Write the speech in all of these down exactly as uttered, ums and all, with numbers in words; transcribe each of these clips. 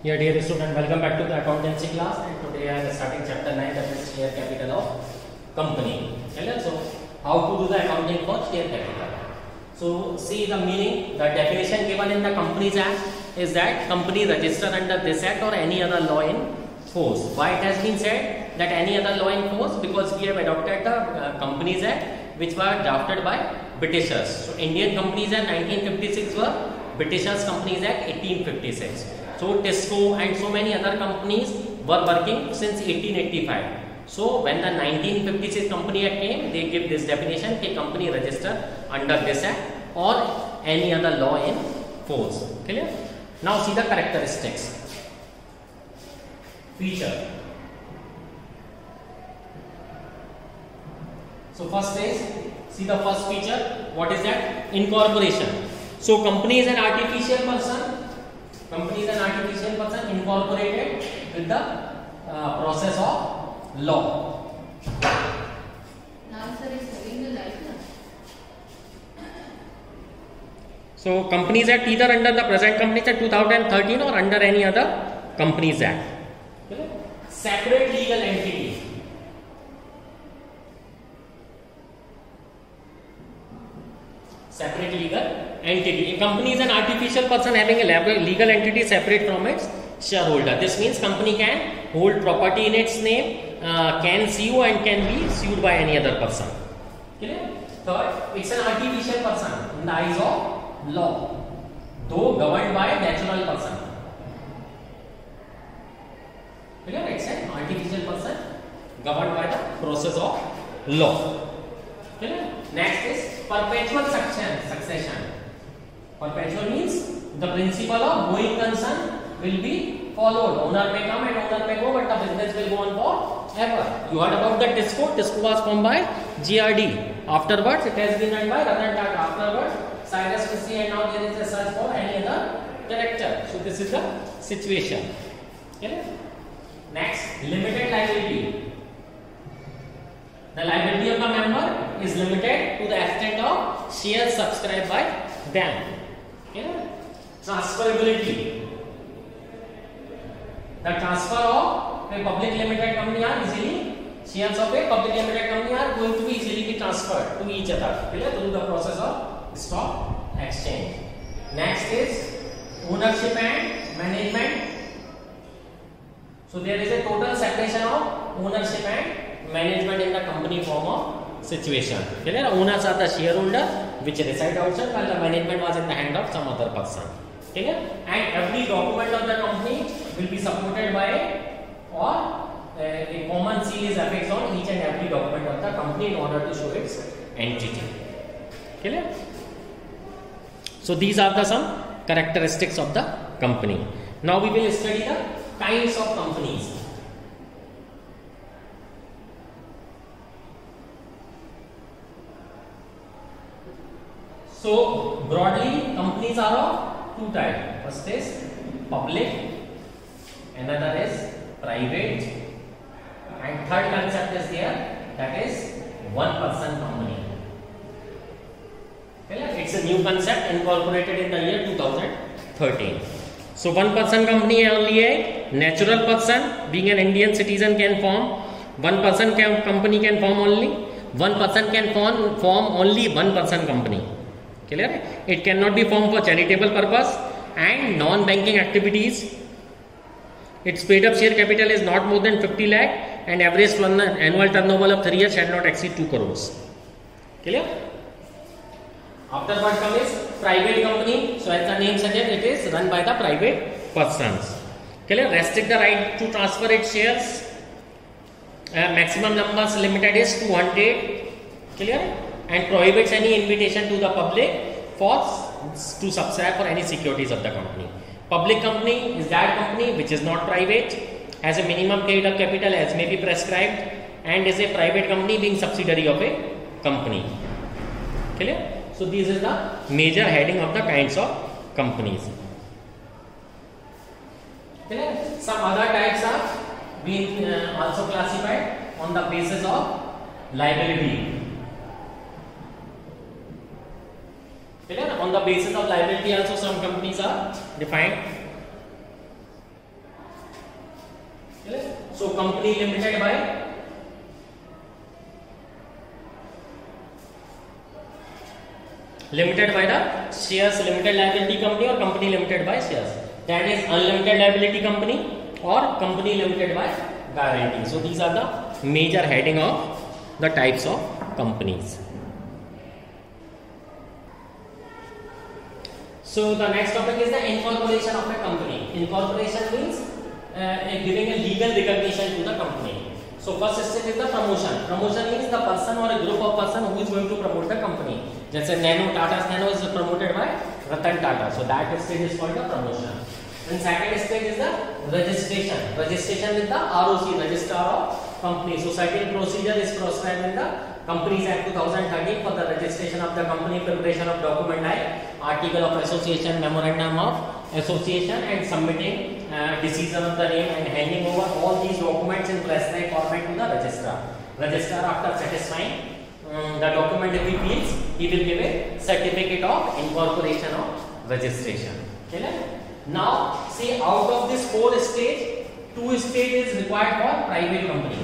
Yeah, dear student, welcome back to the accountancy class, and today I am starting chapter nine, that is share capital of company. Okay, so how to do the accounting for share capital? So see the meaning, the definition given in the Companies Act is that company registered under this act or any other law in force. Why it has been said that any other law in force? Because we have adopted the uh, Companies Act, which were drafted by Britishers. So Indian Companies Act nineteen fifty-six were Britishers Companies Act eighteen fifty-six. So Tisco and so many other companies were working since eighteen eighty-five. So when the nineteen fifty-six Company Act came, they give this definition कि company registered under this act or any other law in force. Clear? Now see the characteristics. Feature. So first is, see the first feature. What is that? Incorporation. So company is an artificial person. Company is an artificial person incorporated with the uh, process of law. Now sir is having the license. So Companies Act either under the present Companies Act two thousand thirteen or under any other Companies Act. Okay. Separate legal entity. Separate legal entity. A company is an artificial person having a legal entity separate from its shareholder. This means company can hold property in its name, uh, can sue and can be sued by any other person. Clear? Third, it's an artificial person in the eyes of law, though governed by a natural person. Clear? It's an artificial person governed by the process of law. Clear? Next is perpetual succession. Perpetual means the principle of going concern will be followed. Owner may come and owner may go, but the business will go on forever. You heard about the Tisco. Tisco was formed by G R D. Afterwards, it has been run by Ratan Tata. Afterwards, Cyrus Fishy, and now there is a search for any other director. So this is the situation. Okay? Next, limited liability. The liability of the member is limited to the extent of shares subscribed by them. Okay? Transferability. The transfer of a public limited company are easily, shares of a public limited company are going to be easily be transferred to each other. Okay? Through the process of stock exchange. Next is ownership and management. So there is a total separation of ownership and management in the company form of situation. Clear? Owners are the shareholder which reside outside, while the management was in the hand of some other person. Clear? And every document of the company will be supported by or uh, a common seal is affixed on each and every document of the company in order to show its entity. Clear? So these are the some characteristics of the company. Now we will study the kinds of companies. So broadly, companies are of two types. First is public, another is private, and third concept is there, that is one person company. Okay, it's a new concept incorporated in the year two thousand thirteen. So one person company only a natural person being an Indian citizen can form. One person can, company can form only. One person can form, form only one person company. Clear? It cannot be formed for charitable purpose and non-banking activities. Its paid up share capital is not more than fifty lakh and average annual turnover of three years shall not exceed two crores. Clear? After what comes is private company. So as the name suggests, it is run by the private persons. Clear? Restrict the right to transfer its shares. Uh, maximum numbers limited is two hundred. Clear? And prohibits any invitation to the public for to subscribe for any securities of the company. Public company is that company which is not private, has a minimum paid up capital as may be prescribed, and is a private company being subsidiary of a company. Clear? So this is the major heading of the kinds of companies. Clear? Some other types are being uh, also classified on the basis of liability. Clear? On the basis of liability also some companies are defined. So company limited by limited by the shares limited liability company or company limited by shares. That is unlimited liability company or company limited by guarantee. So these are the major heading of the types of companies. So the next topic is the incorporation of a company. Incorporation means uh, giving a legal recognition to the company. So first step is the promotion. Promotion means the person or a group of person who is going to promote the company. Just as Nano, Tata's Nano is promoted by Ratan Tata. So that stage is called the promotion. And second stage is the registration. Registration with the R O C, Registrar of Company. So certain procedure is prescribed in the Companies Act two thousand thirteen for the registration of the company, preparation of document like article of association, memorandum of association, and submitting uh, decision of the name and handing over all these documents in prescribed format to the registrar. Registrar, after satisfying um, the document if he feels, he will give a certificate of incorporation of registration. Okay? Now, see, out of this four stage, two stage is required for private company.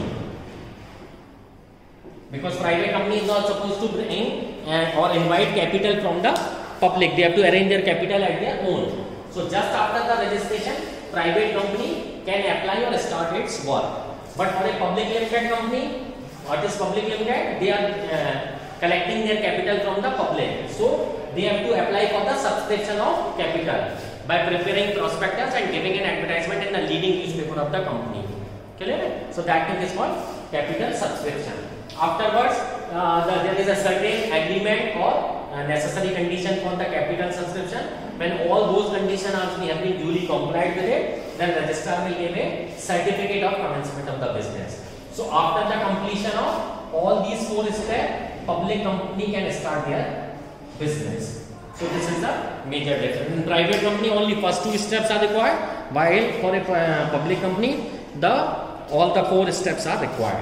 Because private company is not supposed to bring uh, or invite capital from the public. They have to arrange their capital at their own. So just after the registration, private company can apply or start its work. But for a public limited company, what is public limited? They are uh, collecting their capital from the public. So they have to apply for the subscription of capital by preparing prospectus and giving an advertisement in the leading newspaper of the company. Clear? So that thing is called capital subscription. Afterwards, uh, the, there is a certain agreement or uh, necessary condition for the capital subscription. When all those conditions are have been duly complied with it, then registrar will give a certificate of commencement of the business. So after the completion of all these four steps, public company can start their business. So this is the major difference. In private company, only first two steps are required, while for a uh, public company, the all the four steps are required.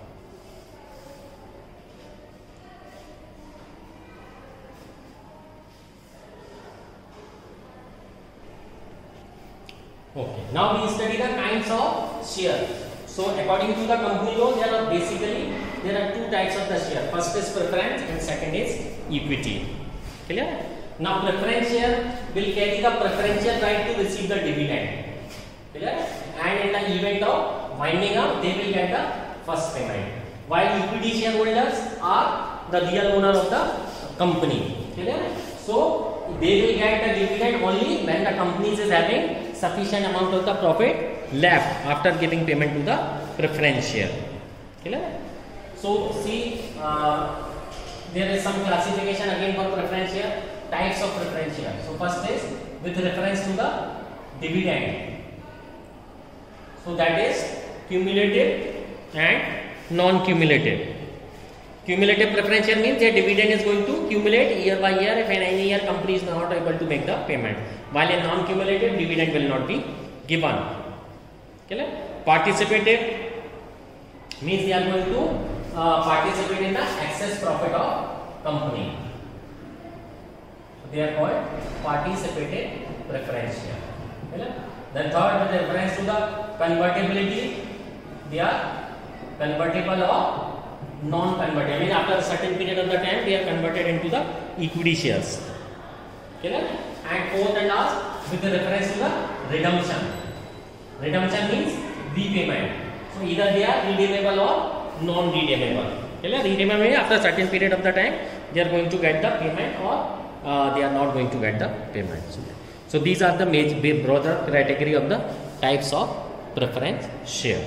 Okay. Now we study the kinds of share. So according to the company law, there are basically there are two types of the share. First is preference and second is equity. Clear? Now preference share will carry the preferential right to receive the dividend. Clear? And in the event of winding up, they will get the first payment. While equity shareholders are the real owner of the company. Clear? So they will get the dividend only when the company is having sufficient amount of the profit left after giving payment to the preference share. Clear? So see, uh, there is some classification again for preference share, types of preference share. So first is with reference to the dividend. So that is cumulative and non-cumulative. Cumulative preference share means that dividend is going to accumulate year by year if in any year company is not able to make the payment. While in non-cumulative, dividend will not be given. Okay? Participative means they are going to uh, participate in the excess profit of company. So they are called participative preference share. Okay? Then third, with reference to the convertibility, they are convertible or non-convertible. I mean after a certain period of the time, they are converted into the equity shares. Okay? And fourth and last, with the reference to the redemption. Redemption means repayment. So either they are redeemable or non-redeemable. Okay? Redeemable means after a certain period of the time, they are going to get the payment or uh, they are not going to get the payment. So these are the major broader category of the types of preference share.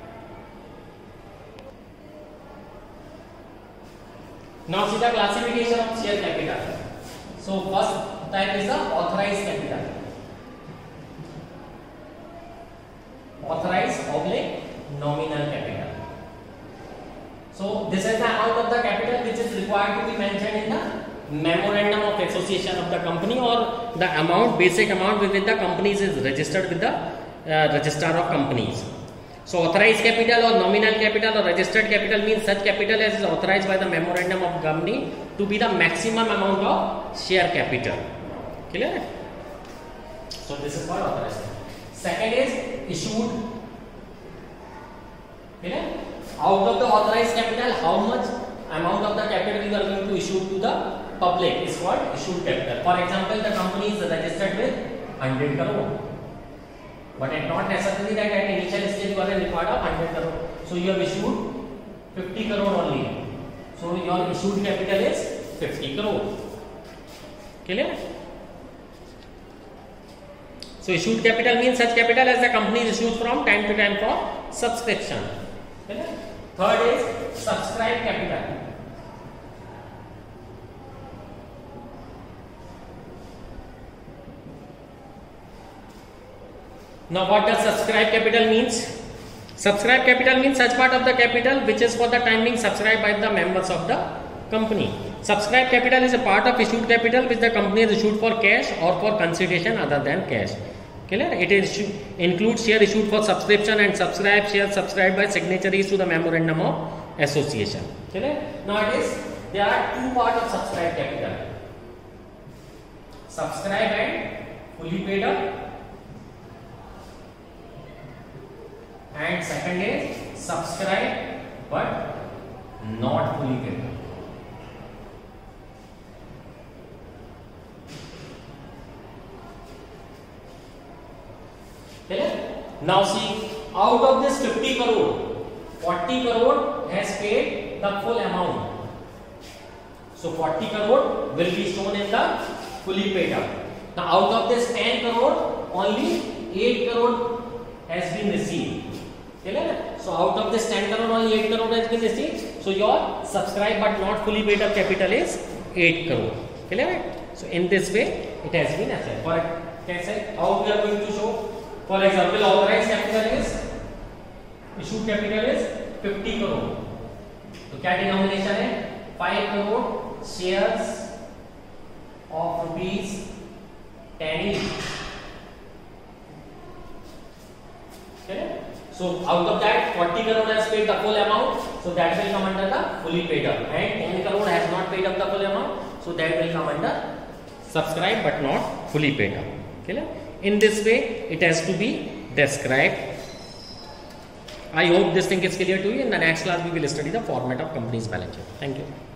Now see the classification of share capital. So first type is the authorized capital. Authorized oblique nominal capital. So this is the amount of the capital which is required to be mentioned in the memorandum of association of the company, or the amount, basic amount with which the companies is registered with the uh, registrar of companies. So authorized capital or nominal capital or registered capital means such capital as is authorized by the memorandum of company to be the maximum amount of share capital. Clear? So this is called authorized. Second is issued clear? Out of the authorized capital, how much amount of the capital you are going to issue to the public is called issued capital. For example, the company is registered with one hundred crore, but it's not necessary that at initial stage you are required of one hundred crore. So you have issued fifty crore only. So your issued capital is fifty crore. Clear? So issued capital means such capital as the company is issued from time to time for subscription. Clear? Third is subscribed capital. Now what does subscribed capital means? Subscribed capital means such part of the capital which is for the time being subscribed by the members of the company. Subscribed capital is a part of issued capital which the company has issued for cash or for consideration other than cash. Clear? It is includes share issued for subscription and subscribed shares subscribed by signatories to the memorandum of association. Clear? Now it is there are two parts of subscribed capital. Subscribed and fully paid up, and second is subscribed but not fully paid up. Clear? Now see, out of this fifty crore, forty crore has paid the full amount. So forty crore will be shown in the fully paid up. Now out of this ten crore, only eight crore has been received. Clear? So out of this ten crore, only eight crore has been received. So your subscribed but not fully paid up capital is eight crore. Clear? So in this way, it has been assessed. For how we are going to show? For example, authorized capital is issued capital is fifty crore. तो क्या denomination है? five crore shares of rupees ten each. Okay? So out of that, forty crore has paid the full amount, so that will come under the fully paid up, and ten crore has not paid up the full amount, so that will come under subscribed but not fully paid up. Okay? In this way, it has to be described. I hope this thing is clear to you. In the next class, we will study the format of company's balance sheet. Thank you.